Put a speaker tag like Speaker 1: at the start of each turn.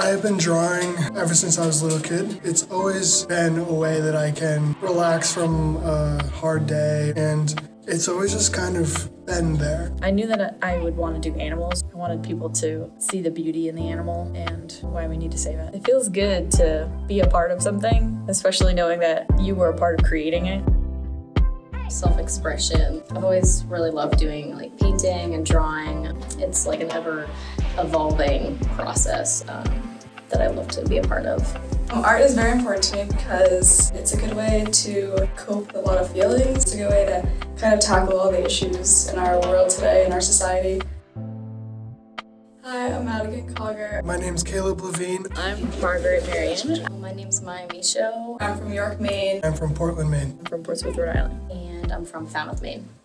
Speaker 1: I have been drawing ever since I was a little kid. It's always been a way that I can relax from a hard day, and it's always just kind of been there.
Speaker 2: I knew that I would want to do animals. I wanted people to see the beauty in the animal and why we need to save it. It feels good to be a part of something, especially knowing that you were a part of creating it.
Speaker 3: Self-expression. I've always really loved doing like painting and drawing. It's like an ever-evolving process that I love to be a part of.
Speaker 4: Art is very important to me because it's a good way to cope with a lot of feelings. It's a good way to kind of tackle all the issues in our world today, in our society. Hi, I'm Madigan Cogger.
Speaker 1: My name's Caleb Levine.
Speaker 2: I'm Margaret Marion.
Speaker 3: My name's Maya Michaud.
Speaker 4: I'm from York, Maine.
Speaker 1: I'm from Portland, Maine.
Speaker 2: I'm from Portsmouth, Rhode Island.
Speaker 3: And I'm from Falmouth, Maine.